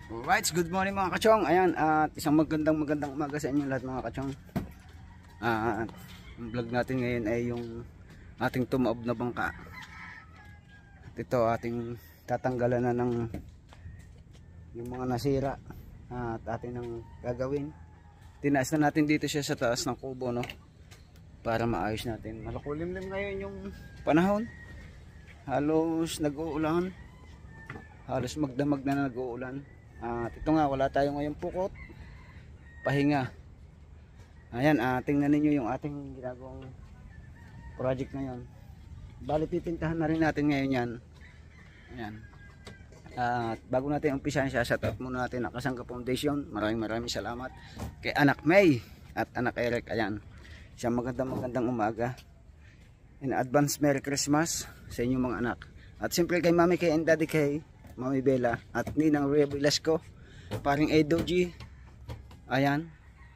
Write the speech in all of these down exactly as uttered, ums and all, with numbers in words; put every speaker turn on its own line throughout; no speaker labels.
Alright, good morning mga kachong. Ayan, at isang magandang magandang umaga sa inyo lahat mga kachong. At ang vlog natin ngayon ay yung ating tumaob na bangka. At ito ating tatanggalan na ng yung mga nasira at atin ang gagawin. Tinaas na natin dito siya sa taas ng kubo, no, para maayos natin. Malakulimlim ngayon yung panahon. Halos nag-uulan. Halos magdamag na nag-uulan. At ito nga, wala tayo ngayong pukot, pahinga. Ayan, uh, tingnan ninyo yung ating ginagawang project ngayon. Bali pipintahan na rin natin ngayon yan. Ayan. At uh, bago natin umpisahan siya, shout out muna natin ang Kasangga Foundation. Maraming maraming salamat kay Anak May at Anak Eric. Ayan, isang magandang magandang umaga. In advance, Merry Christmas sa inyong mga anak. At siyempre kay Mami Kay and Daddy Kay, Mami Bella at Ninang Rhea Velasco, paring Edo G. Ayan.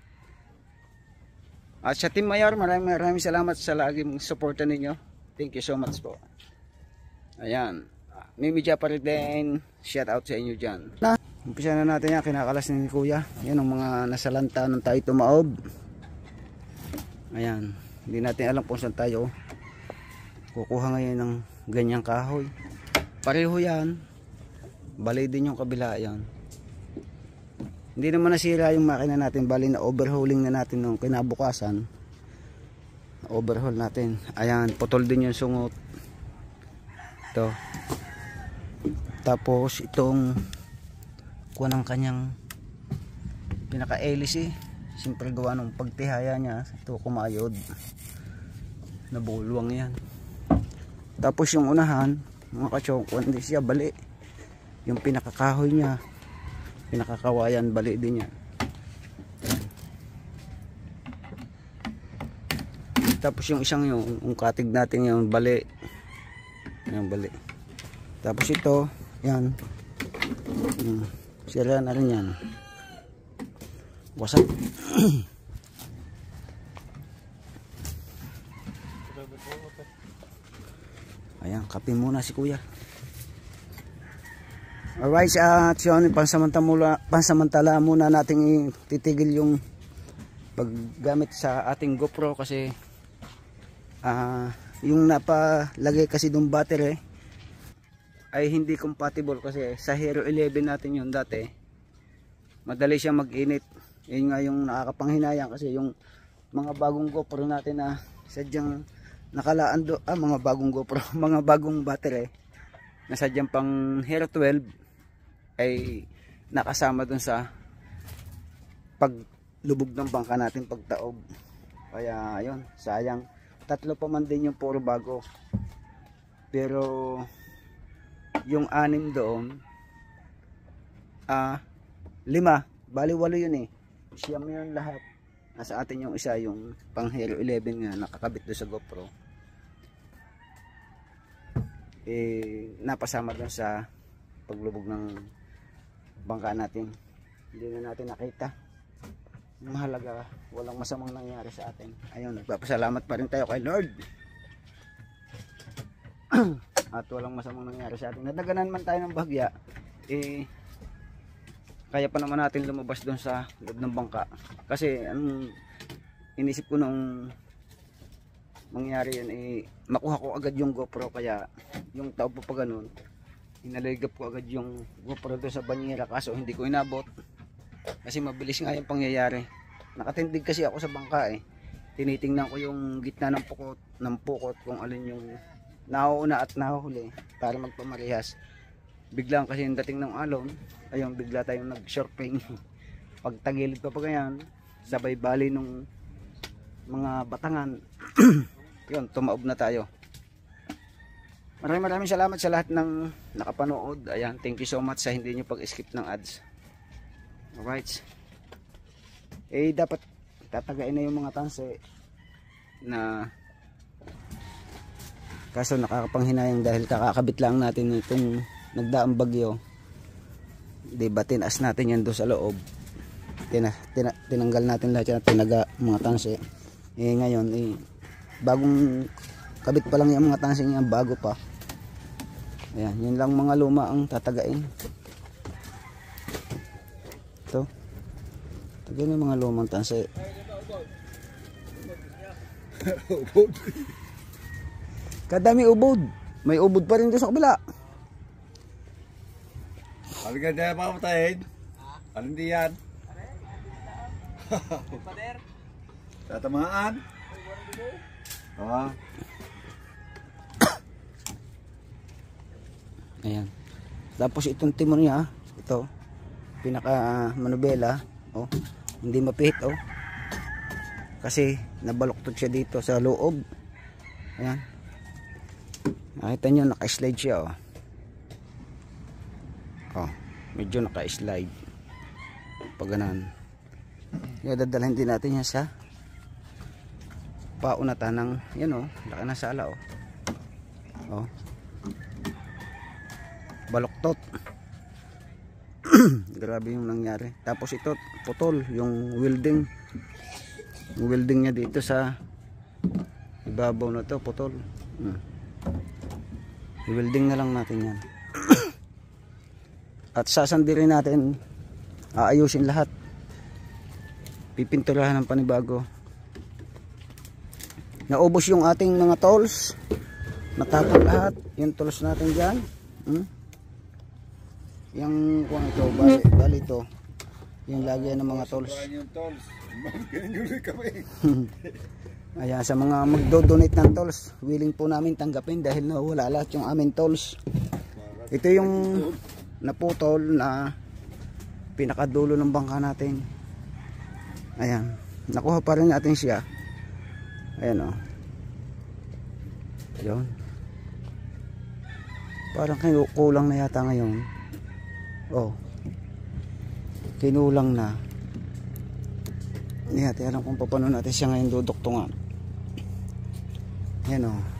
At sa Team Mayor, maraming maraming salamat sa laging suporta ninyo. Thank you so much po. Ayan. Mimi Japari din, shout out sa inyo dyan. Umpisa na natin yan, kinakalas ni Kuya. Yan ang mga nasalanta ng tayo tumaob. Ayan. Hindi natin alam kung saan tayo kukuha ngayon ng ganyang kahoy. Pareho yan. Bali din yung kabila yan. Hindi naman nasira yung makina natin. Bali na overhauling na natin nung kinabukasan. Overhaul natin. Ayan, putol din yung sungot. Ito. Tapos itong kuha ng kanyang pinaka-hélice. Siyempre gawa ng pagtihaya niya. Ito kumayod. Nabulwang yan. Tapos yung unahan, mga kachong, hindi siya bali. Yung pinakakahoy niya, pinakakawayan, bali din niya. Tapos yung isang yung, yung katig natin yung bali. Yung bali. Tapos ito, yan. Hmm, sira na rin yan. Wasak. Ayan, kape muna si Kuya. Alright, at uh, yun, pansamantala, pansamantala muna nating titigil yung paggamit sa ating GoPro kasi uh, yung napalagay kasi dong battery ay hindi compatible kasi sa Hero eleven natin yun dati. Madali siya mag-init. Yun nga yung nakakapanghinayang kasi yung mga bagong GoPro natin na sadyang nakalaan do, ah, mga bagong GoPro, mga bagong battery na sadyang pang Hero twelve ay nakasama dun sa paglubog ng bangka natin pagtaob. Kaya ayun, sayang. Tatlo pa man din yung puro bago. Pero yung anim doon, ah, lima, bali walo yun eh. Siyam yun lahat. Nasa atin yung isa, yung pang Hero eleven nga nakakabit doon sa GoPro. Eh, napasama doon sa paglubog ng bangka natin. Hindi na natin nakita. Mahalaga, walang masamang nangyari sa atin. Ayun, nagpapasalamat pa rin tayo kay Lord. At walang masamang nangyari sa atin. Nadaganan man tayo ng bagya, eh kaya pa naman natin lumabas doon sa loob ng bangka. Kasi ang inisip ko nung mangyari yun, eh makuha ko agad yung GoPro, kaya yung tao pa pa ganun, inaligap ko agad yung GoPro doon sa banyera, kaso hindi ko inabot kasi mabilis nga yung pangyayari. Nakatindig kasi ako sa bangka eh. Tinitingnan ko yung gitna ng pukot, ng pukot kung alin yung nauuna at nahuhuli para magpamarihas. Biglang kasi yung dating ng alon, ayun, bigla tayong nag-surfing. Pag tagilid pa pa ganyan, sabay bali nung mga batangan. Yun, tumaob na tayo. Maraming maraming salamat sa lahat ng nakapanood. Ayan, thank you so much sa hindi nyo pag-skip ng ads. Alright. Eh, dapat tatagain na yung mga tanse na kaso nakakapanghinayang dahil kakakabit lang natin itong nagdaang bagyo. Diba, tinaas natin yan doon sa loob. Tina, tina, tinanggal natin lahat yan, tinaga mga tanse. Eh, ngayon, eh, bagong kabit pa lang yung mga tanse yan, bago pa. Ayan, yun lang mga luma ang tatagain. Ito. Ito ganyan mga lumang tansi.
Ubod.
Kadami ubod. May ubod pa rin doon sa kabila.
Sabi ka na papatayin. Ano hindi yan? Tatamaan. Ah.
Ayan. Tapos itong timon niya, ito, pinaka uh, manubela, oh, hindi mapihit, oh. Kasi nabaluktot siya dito sa loob. Ayan. Nakita nyo, naka-slide siya, oh. Oh, medyo naka-slide. Pag ganun. Kaya dadalhin din natin yan sa paunatan ng, yan, oh, laki na sala, oh. Oh. Baluktot. Grabe yung nangyari. Tapos ito putol yung welding. Yung welding niya dito sa ibabaw na to putol. Hmm. I-welding na lang natin yan. At sasandirin natin, aayusin lahat. Pipinturahan ng panibago. Naubos yung ating mga tools. Natapon lahat. Yung tools natin dyan. Hmm? Yung kung ito, bali, bali ito. Yung lagyan ng mga tools.
Yung tools. Ganyan kami.
Ayan, sa mga magdo-donate ng tools, willing po namin tanggapin dahil nawala lahat yung aming tools. Ito yung naputol na pinakadulo ng bangka natin. Ayan, nakuha pa rin natin siya. Ayan, o. Ayan. Parang kulang na yata ngayon. Oh, kinulang na. Hindi natin alam kung paano natin siya ngayon duduktungan. Yan, oh.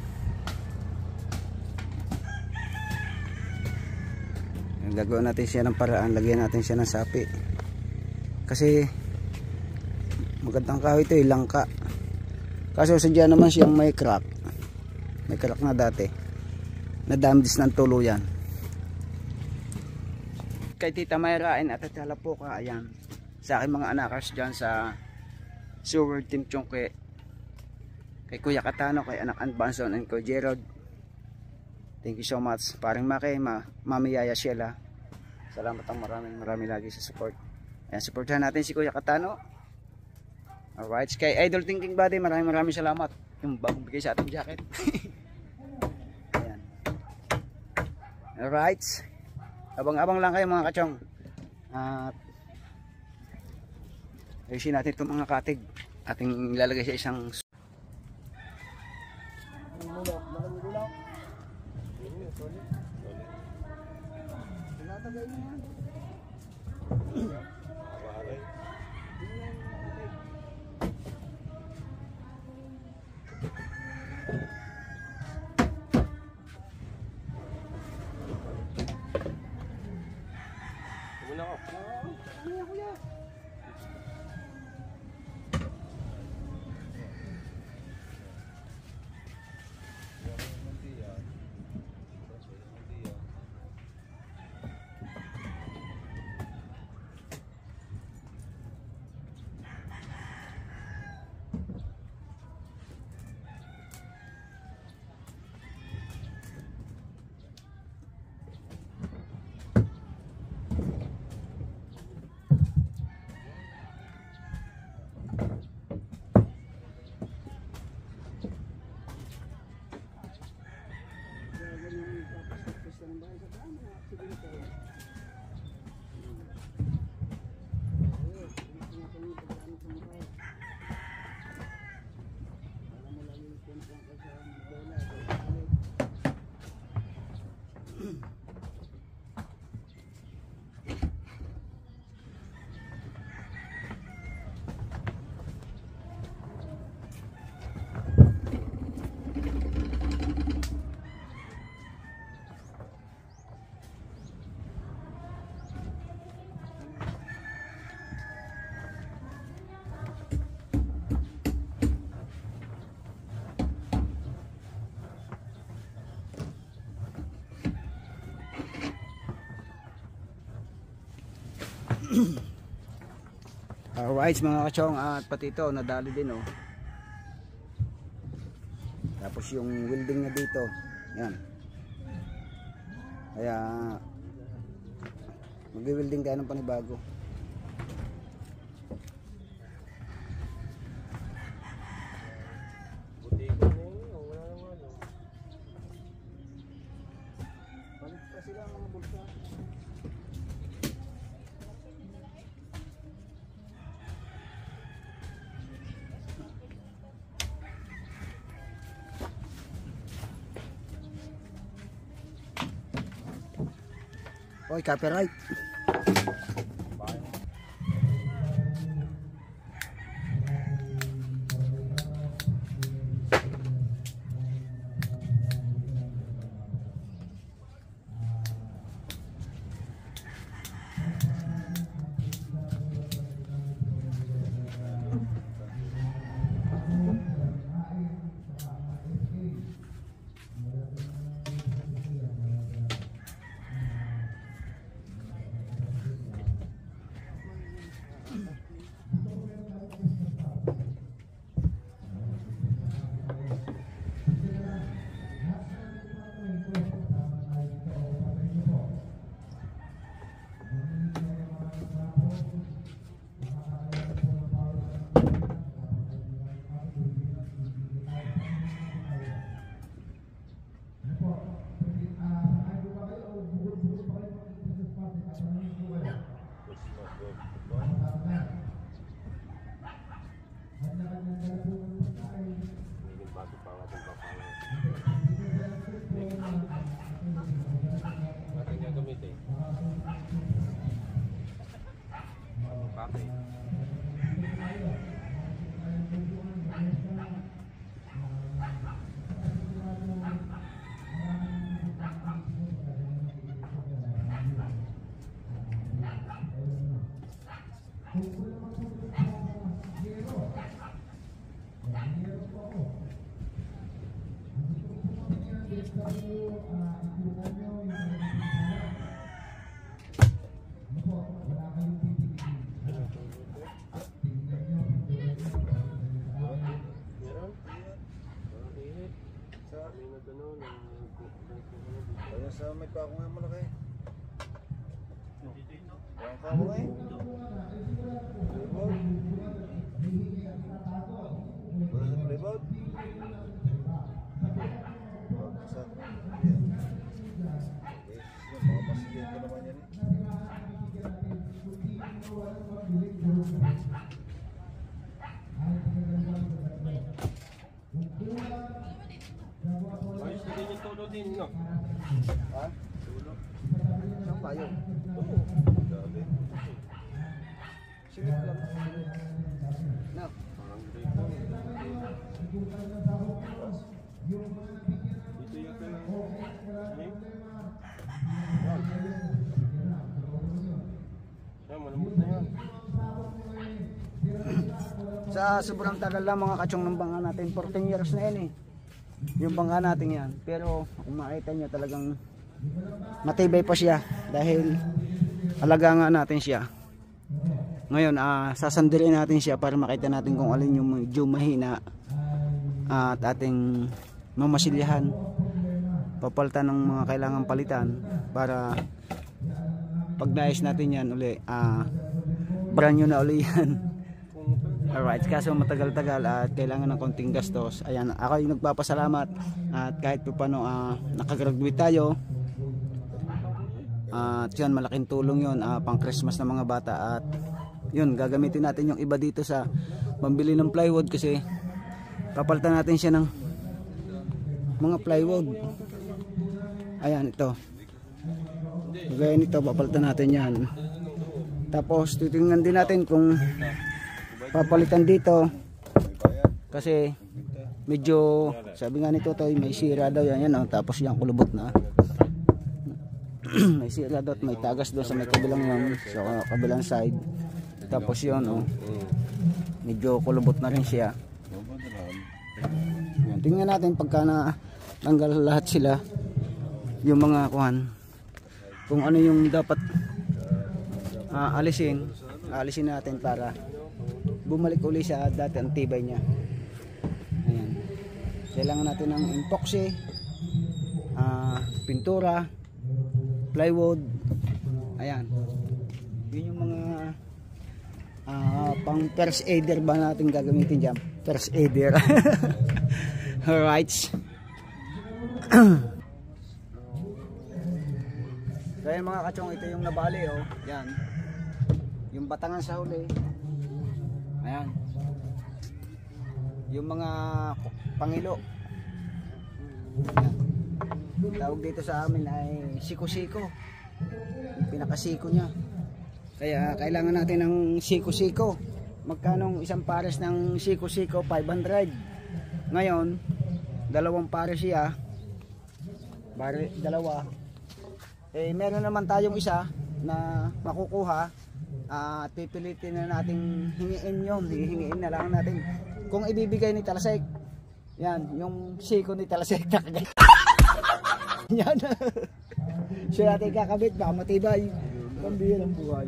Gagawin natin siya ng paraan. Lagyan natin siya ng sapi. Kasi magandang kahoy ito, eh, langka. Kaso sadya naman siyang may crack. May crack na dati. Na-damage ng tuluyan. Kay Tita Mayra at Tita Lapoka, ayan, sa aking mga anakas dyan sa Sewer Team Chongke, kay Kuya Katano, kay Anak Anbanson, and kay Gerald, thank you so much. Paring Maki, ma Mami Yaya Sheila, salamat ang maraming maraming lagi sa support. Ayan, supportahan natin si Kuya Katano. Alright, kay Idol Thinking Body, maraming maraming salamat yung bagong bigay sa ating jacket. Ayan. Alright, abang-abang lang kayo mga kachong. At ayusin natin itong mga katig. Ating ilalagay sa isang Alright mga kachong, at pati ito nadali din oh. Tapos yung welding na dito, yan. Kaya mag-welding tayo ng panibago. Balik pa sila mga bulsa. Oy, copyright.
Sa may pako nga malaki. Ang pako nga eh. Wala sa playboard. Sa mga pasilin ko naman yan eh.
Ayos na din yung todo din, no?
Ha? Tulo.
Saan ba yun?
Dami.
Silip lang. No.
Parang dito. Dito yung ka lang. Yan, malambot na yan.
Sa sobrang tagal lang mga kachong ng bangka natin, fourteen years na yan eh. Yung bangka natin yan. Pero kung makita nyo talagang matibay pa siya dahil alaga nga natin siya. Ngayon uh, sasandilin natin siya para makita natin kung alin yung medyo mahina uh, at ating mamasilyahan. Papalitan ng mga kailangan palitan para pag naayos natin yan uli, uh, brand new na uli yan. Alright, kaso matagal-tagal at kailangan ng konting gastos. Ayan, ako yung nagpapasalamat at kahit pa paano uh, nakagraduate tayo. At uh, yun, malaking tulong yun uh, pang Christmas ng mga bata. At yun, gagamitin natin yung iba dito sa pambili ng plywood kasi papalitan natin siya ng mga plywood. Ayan, ito. Gaya nito, papalitan natin yan. Tapos titingnan din natin kung papalitan dito kasi medyo sabi nga nito to may sira daw yan, yan oh. Tapos yung kulubot na may sira daw at may tagas doon sa may kabilang yun, sa kabilang side. Tapos yun oh, medyo kulubot na rin siya. Yan, tingnan natin pagka na tanggal lahat sila yung mga kuhan kung ano yung dapat uh, alisin alisin natin para bumalik uli sa dati ang tibay niya. Ayan. Kailangan natin ng epoxy, uh, pintura, plywood. Ayan. Yun yung mga uh, pang first aider ba natin gagamitin dyan. First aider. Alright. Kaya mga kachong, ito yung nabali oh. Yan. Yung batangan sa huli. Ayan. Yung mga pangilo. Ayan. Tawag dito sa amin ay siko-siko. Yung pinakasiko niya. Kaya kailangan natin ng siko-siko. Magkano isang pares ng siko-siko? five hundred. Ngayon, dalawang pares siya. Bari, dalawa. Eh, meron naman tayong isa na makukuha. Uh, pipilitin na natin hingiin yun. Hihingiin na lang natin. Kung ibibigay ni Talasek, yan, yung siko ni Talasek takagay. Yan. Siya natin kakabit, baka matibay. Pambihir ang buhay.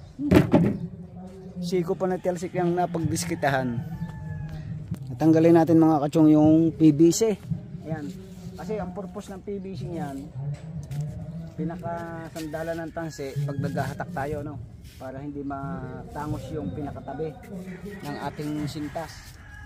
Siko pa na Talasek yung napagdiskitahan. Natanggalin natin mga kachong yung P V C. Yan. Kasi ang purpose ng P V C niyan, pinakasandalan ng tansi pag naghahatak tayo, no, para hindi matangos yung pinakatabi ng ating sintas.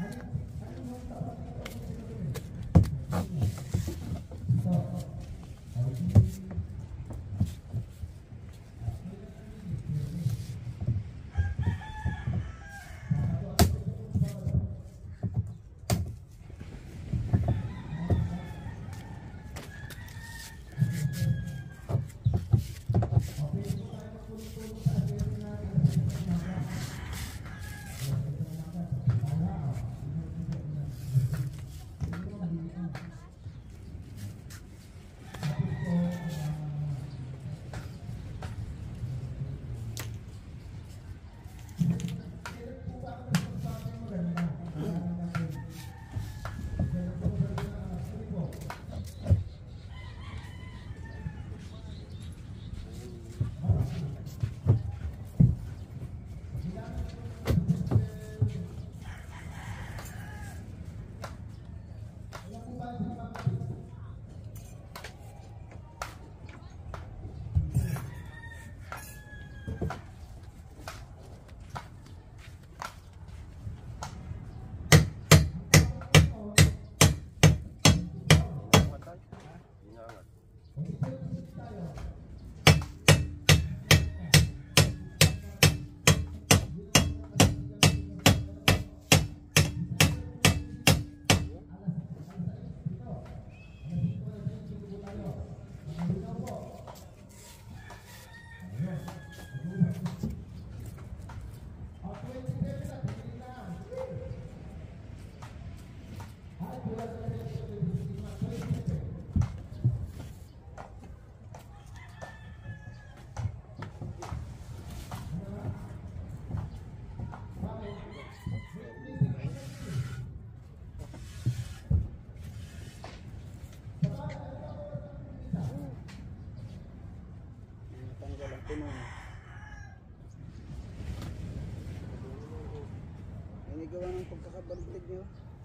Ay, gawa ng pagkakabaligtad nyo.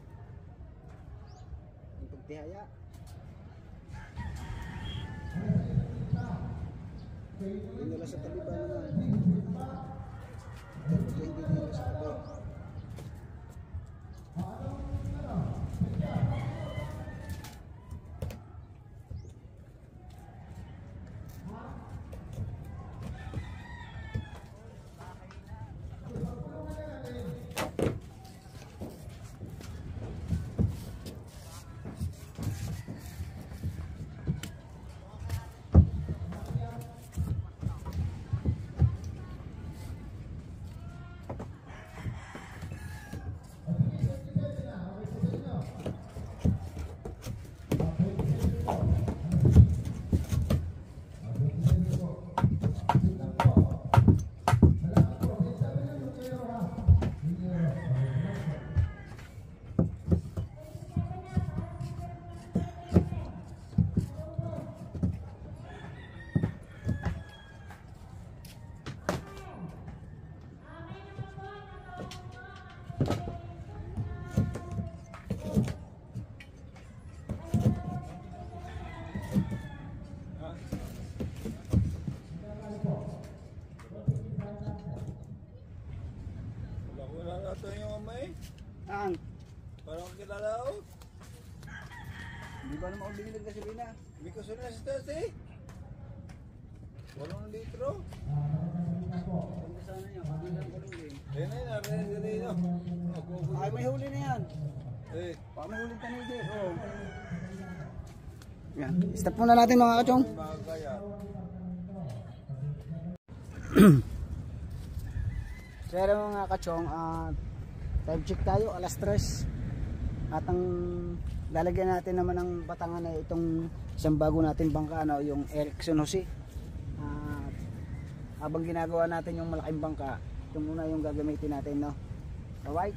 Ang pagtihaya. Hindi nila sa tabi ba naman. Dapat hindi nila sa tabi. Saan?
Parang kilala ako.
Hindi ba naman binili ng gasolina?
Hindi ko sunod sa Thursday. Walong litro.
Kung sana niya, kabilang ko lang din.
Eh na yun, narinig na rin yun.
Ay, may huli na yan.
Eh,
Baka may huli tanigi. Oo. Yan. Stop muna natin mga kachong.
mga kaya.
Kaya mga kachong, uh, time check tayo, alas tres. At ang lalagyan natin naman ng batangan na itong isang bago natin bangka, ano, yung Erickson Jose. Uh, habang ginagawa natin yung malaking bangka, ito muna yung gagamitin natin, no? Alright.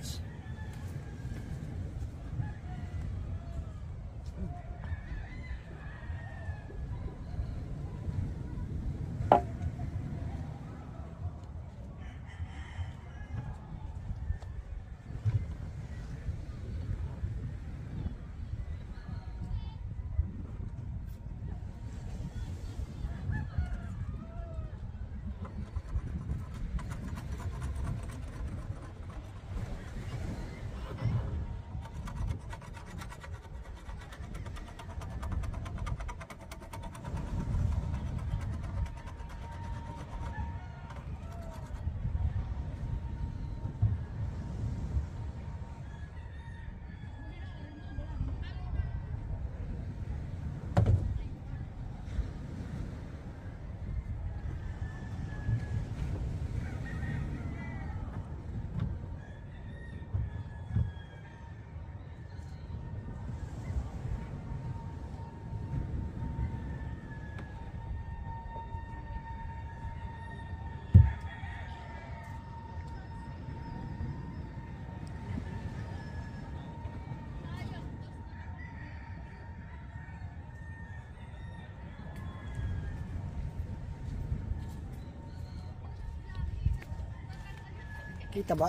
Kita ba?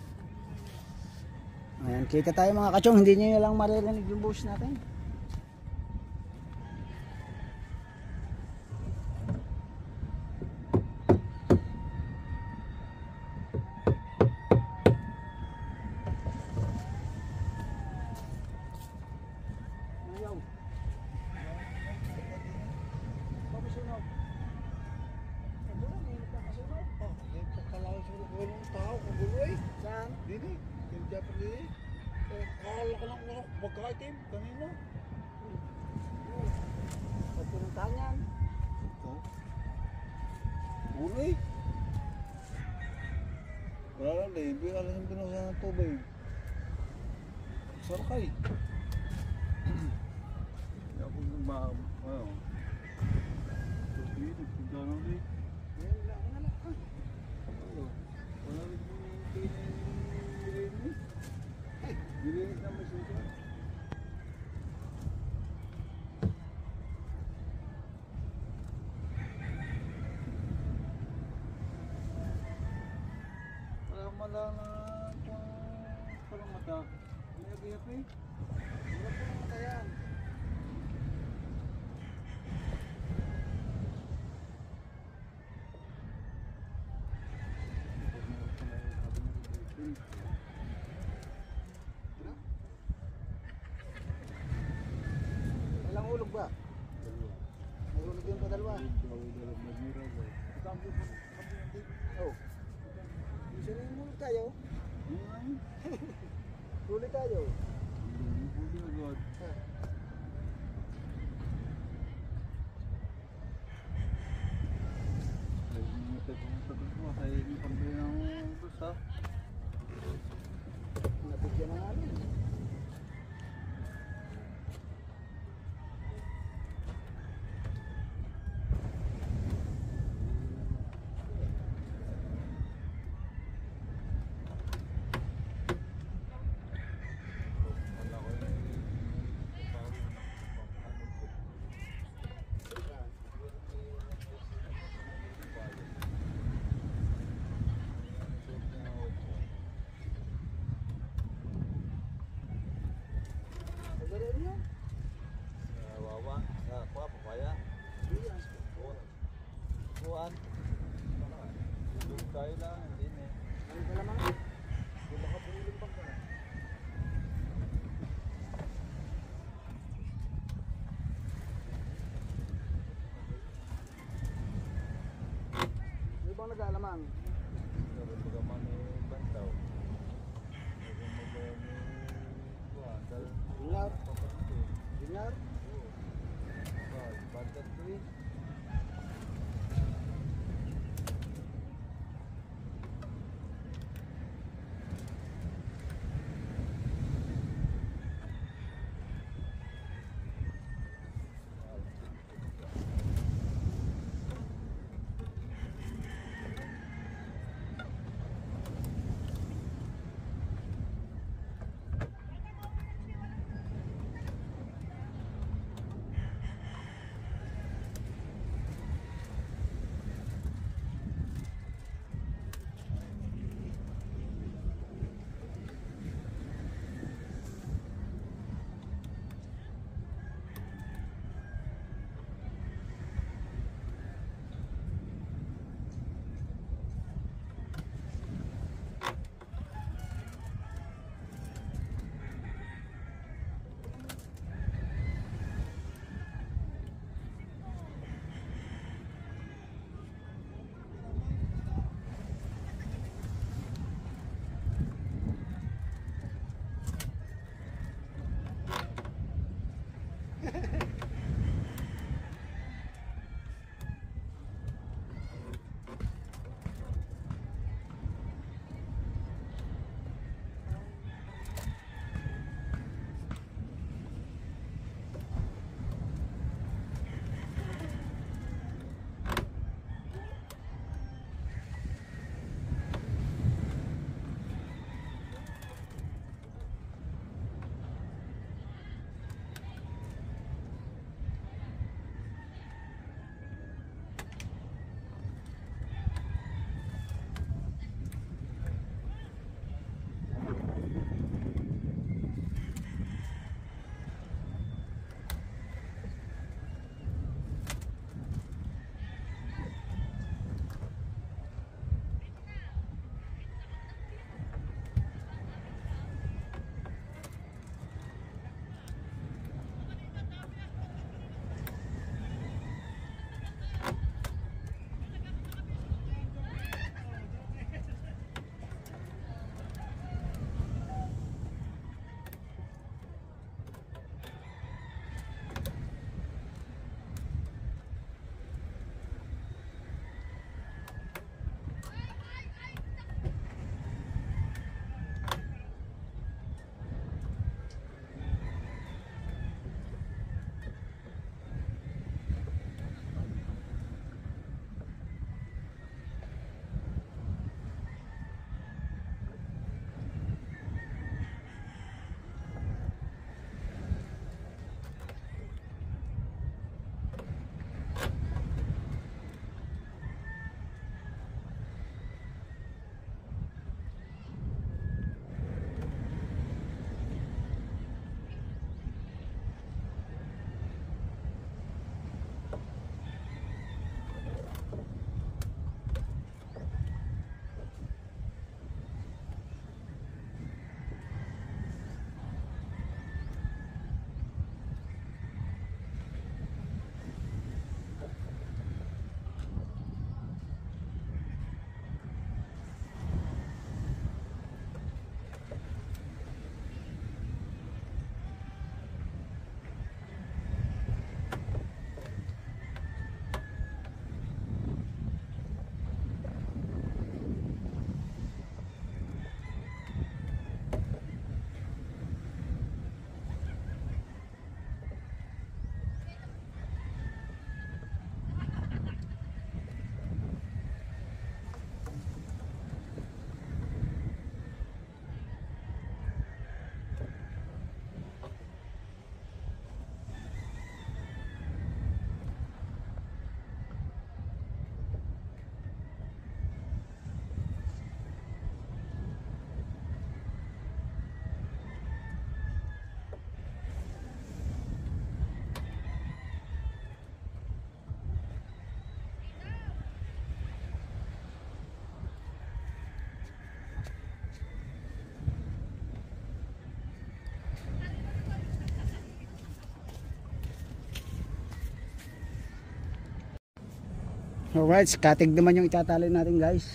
Ayan, kita tayo mga kachong, hindi nyo lang maririnig yung boses natin. Ayaw. Pabisunog.
Eh, pagkalaki sa mga ng tao, kagulo eh.
Saan?
Dini, yung Japan dini. Eh, kakala ka lang ako magkaitim kanina.
Pag pinuntahan yan.
Oh. Ulo eh. Wala lang eh, hindi alas yung pinusa ng tubig. Sarakay. Hindi ako nang ba, ano. Tubig, nagpunta na rin.
Wala ka na lang.
Wala rin yung pinag-inig. Bilinig na may suka. Wala mala na kung parang mata. May agayap eh.
Wala po naman tayan. Walang hulog ba? May hulog yung padalwa. Oh. Isa na yung hulog tayo. Huli tayo. Nabigyan na nga rin. Pagdari niyo?
Wawa, kuha papaya. Kuhaan. Doon tayo lang, hindi na.
Ano ka lamang?
Kung baka pumulong pa ka.
nag-aalamang?
Sabi ko naman eh, bantaw. Sabi mo ba yung kuhan? Dahil
Binyar?
papanti.
Binyar?
Ba, bantat ko eh.
Alright, skatig naman yung itatali natin guys.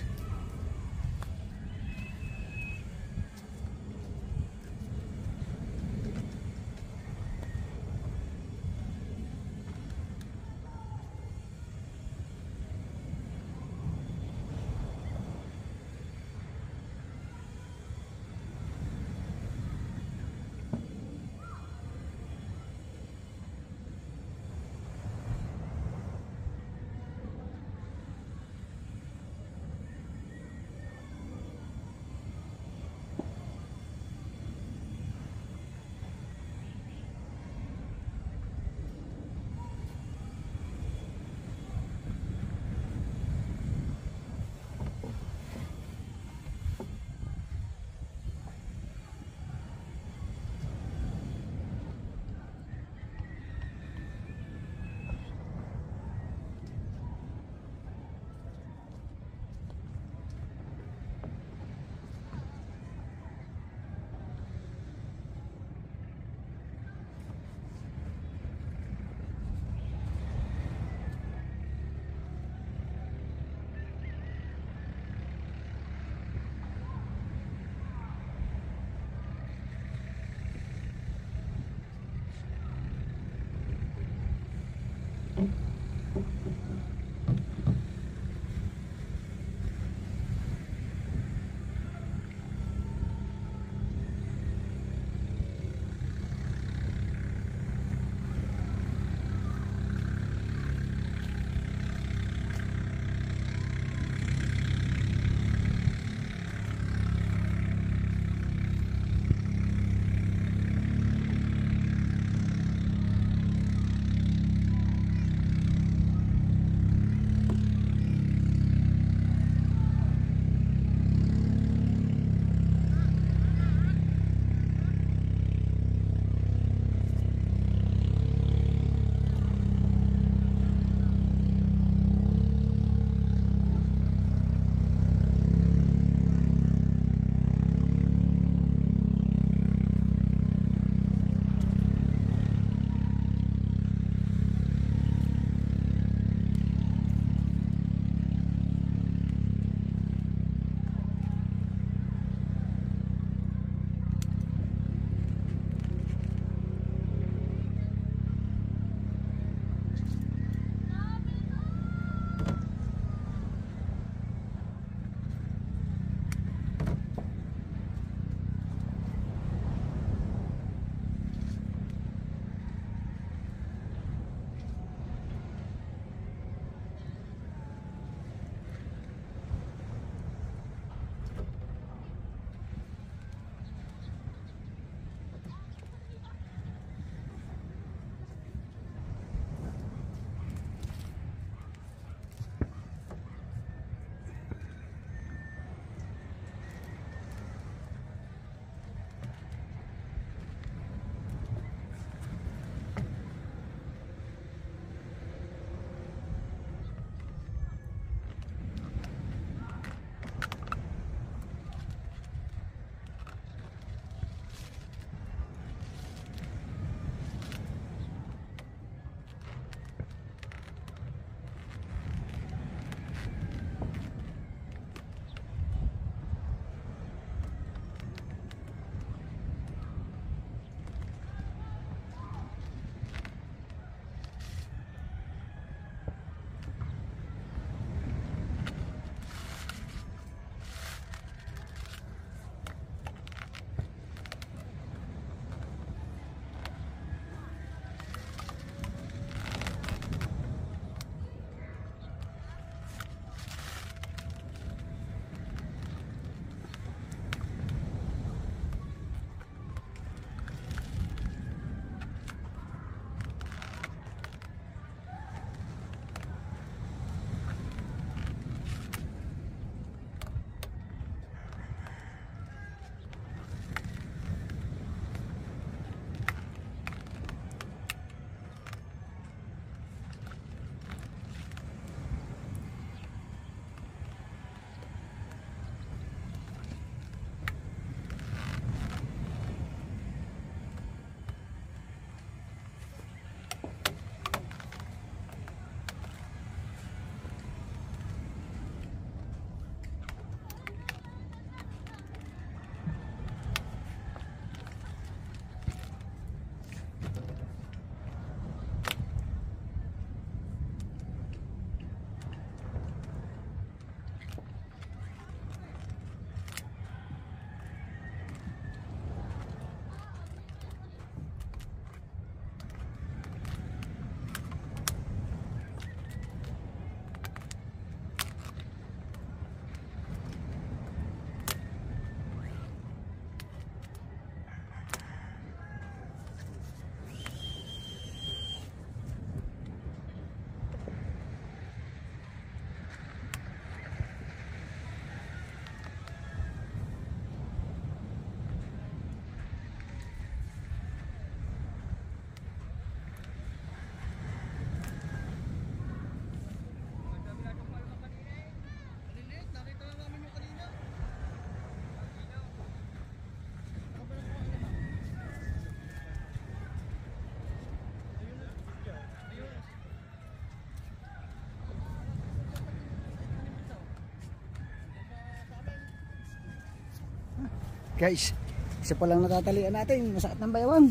Guys, isa pa lang natatalian natin. Masakit ng bayawang.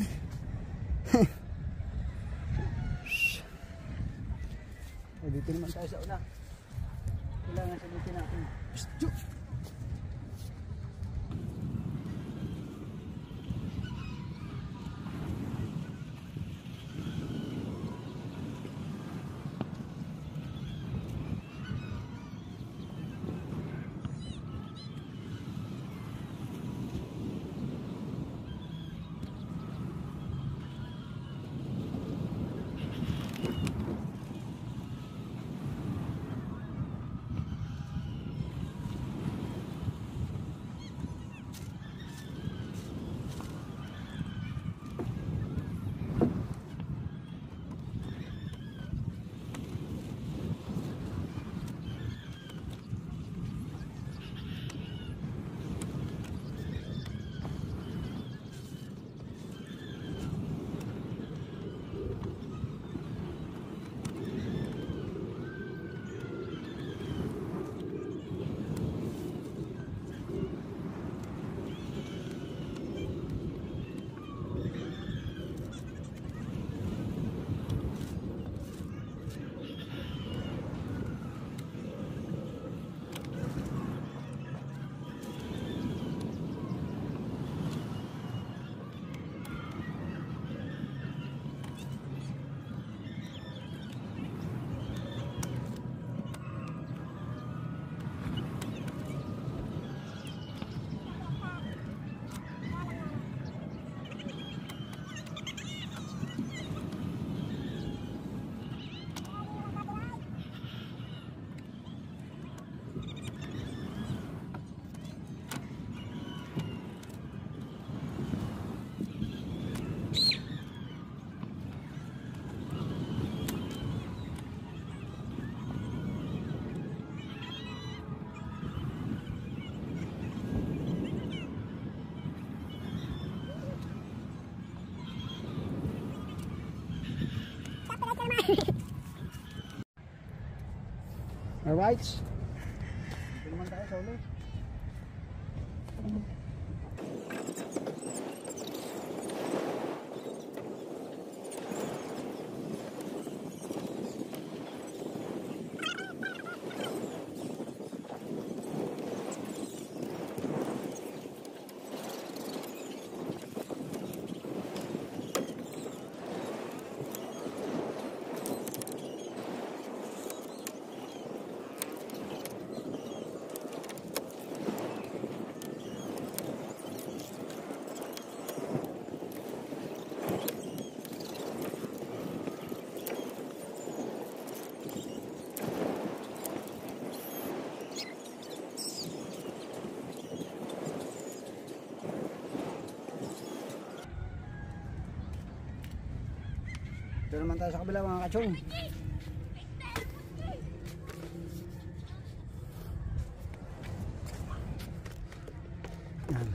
Eh, dito naman tayo sa una. Kailangan sabihin natin. Psst! Alright. Dito naman tayo sa uli. Dito naman tayo sa kabila mga kachong. Yan.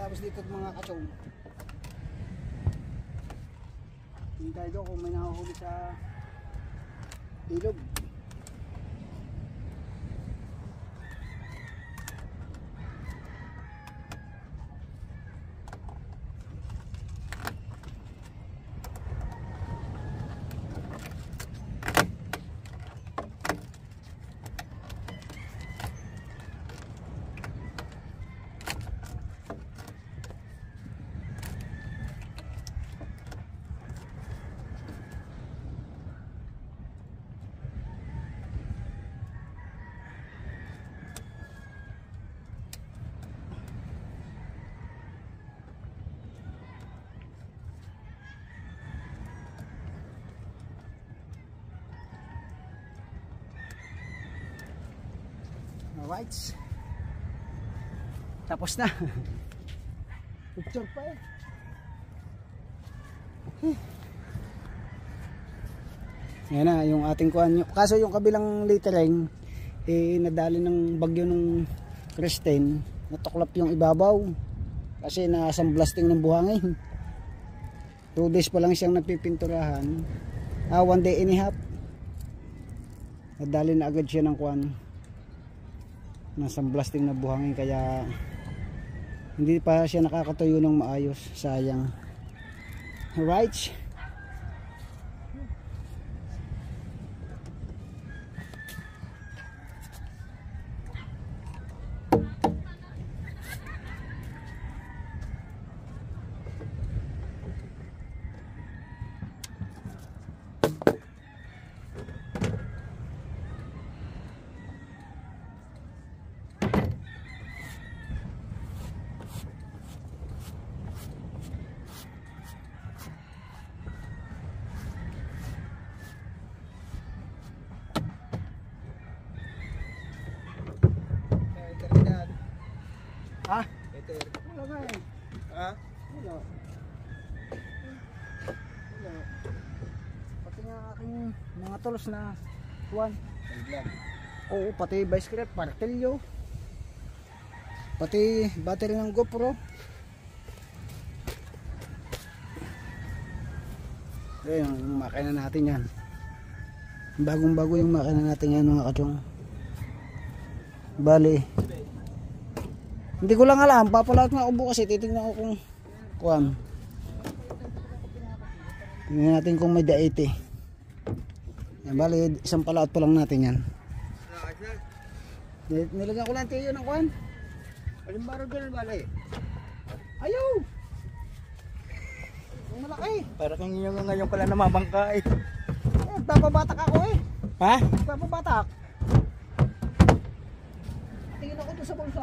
pagkatapos dito mga kachong. Hintay doon kung may nahuhuli sa ilog. Alright. Tapos na. Picture pa eh. Yan na yung ating kuhan. Kaso yung kabilang littering eh nadali ng bagyo ng Kristen. Natuklap yung ibabaw. Kasi nasang blasting ng buhangin. Two days pa lang siyang nagpipinturahan. Ah, one day and a half. Nadali na agad siya ng kuhan. Nasang blasting na buhangin kaya hindi pa siya nakakatuyo ng maayos, sayang. Alright. Ha?
Ito.
Wala nga eh.
Ha?
Wala. Wala. Pati nga aking mga tools na kuwan. Oo, pati vice grip, partilyo. Pati battery ng GoPro. Ayan, yung makina natin yan. Bagong bago yung makina natin yan mga kachong. Bali. Hindi ko lang alam, papalat nga ubo kasi titignan ko kung kuwan. Tingnan natin kung may daete. Yan, bali, isang palaot pa lang natin yan. Nilagyan ko lang tayo ng kuwan. Palimbaro ganun bali. Ayaw! Ang malaki.
Para kang yung ngayon pala namabangka eh.
Eh, nagpapabatak ako eh.
Ha?
Nagpapabatak. Tingin ako doon sa bulsa.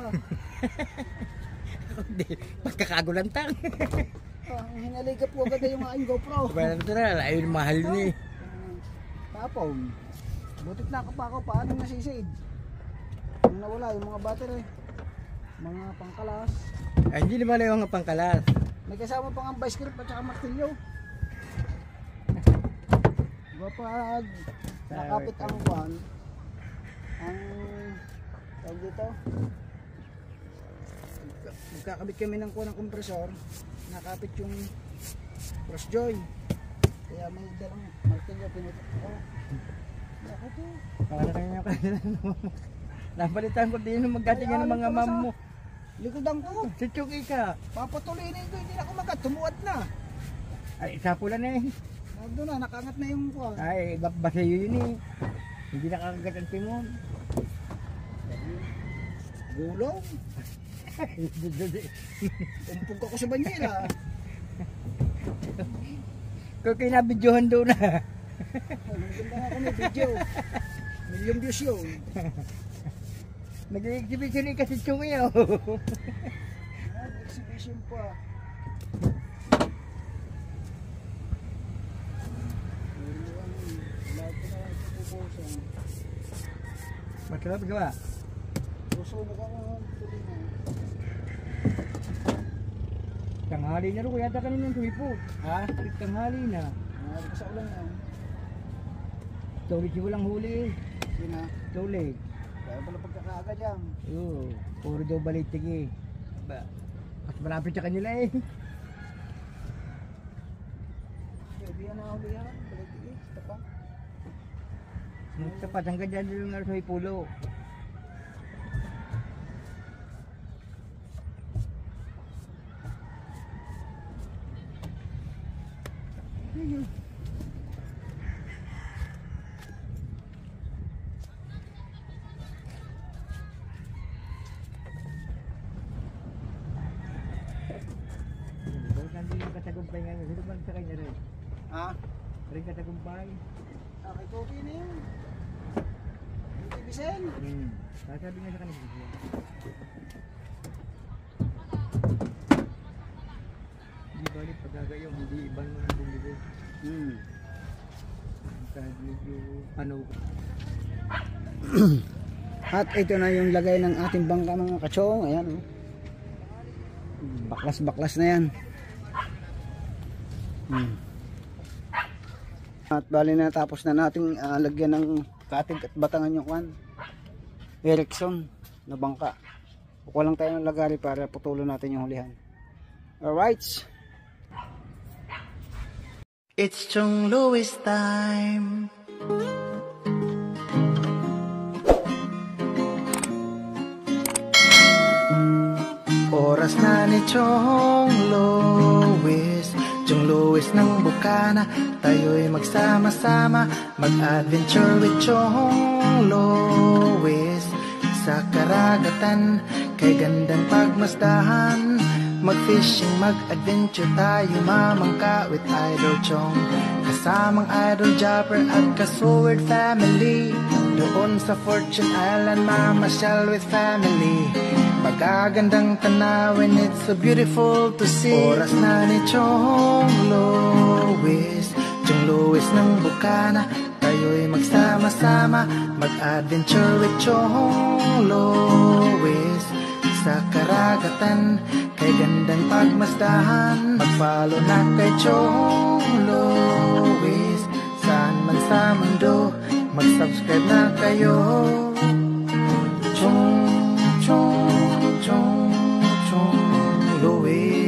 Hindi, pagkakagulantang.
Ah, hinaligap ko agad yung aking GoPro.
Kaya natural, ayun mahal ni.
Tapon. Butik na pa ako, paano nasisid? Nung nawala yung mga battery, mga pangkalas.
Ay, hindi naman yung mga pangkalas.
May kasama pang ang vice grip at saka martilyo. Kapag nakapit ang buwan, ang tawag dito, magkakabit kami ng kuha ng kompresor, nakapit yung cross joint. Kaya may dalang martilyo pinutok ko. Ako to.
Para kanya yung kanila. Napalitan ko din yung magkatingan ng mga mam mo.
Likodan ko.
Si Chucky ka.
Papatuloyin ko, hindi na ako magkat. Tumuad na.
Ay, isa pula na eh.
Nandun na, nakangat na yung kuha.
Ay, basa yun eh. Hindi nakakagat ang timon.
Gulong. Umpog ako sa banyera.
Kung kinabidyohan doon na.
Maganda nga kami video. Million views yun.
Nag-exhibition eh kasi Chucky oh.
Exhibition pa.
Masarap gawa.
Susubo ka nga.
Tanghali na rin, kaya ta kanina ng tuwipo.
Ha?
Tanghali na.
Nangyari ka sa ulan yan.
Tulig siya walang huli eh.
Sina?
Tulig.
Kaya pala pagkakaagad yan.
Oo, puro daw balitig eh. Ba,
Mas malapit sa kanila eh.
Pwede yan ang ulihan. Balik-balik. Tapak.
Tapat hanggang dyan yung nasa may pulo. Bakit nandito yung katagumpay ngayon? Sino bang sa kanya rin?
Ha?
Rin katagumpay?
Okay, copy na yun. Ibisen.
Hmm. Sasabi nga sa kanila. Hindi balik pagkagayong, hindi ibang mga bumili.
Hmm.
Kahit medyo ano.
At ito na yung lagay ng ating bangka mga kachong. Ayan oh. Baklas-baklas na yan. Hmm. At bali na tapos na nating uh, lagyan ng katig at batangan yung kwan. Erickson na bangka. Kukuha lang tayo ng lagari para putulon natin yung hulihan. Alright.
It's Chong Louis time. Oras na ni Chong Louis, Chong Louis ng Bukana. Tayo'y magsama-sama, mag-adventure with Chong Louis. Sa karagatan, kay gandang pagmasdahan, mag-fishing, mag-adventure tayo, mamangka with Idol Chong. Kasamang Idol Jumper at Kasword family. Doon sa Fortune Island, mamasyal with family. Magagandang tanawin, it's so beautiful to see. Oras na ni Chong Louis, Chong Louis ng Bukana. Tayo'y magsama-sama, mag-adventure with Chong Louis. Sa karagatan, kay gandang pagmasdahan, mag-follow na kay Chong Louis. Saan man sa mundo, mag-subscribe na kayo. Chong, Chong, Chong, Chong Louis.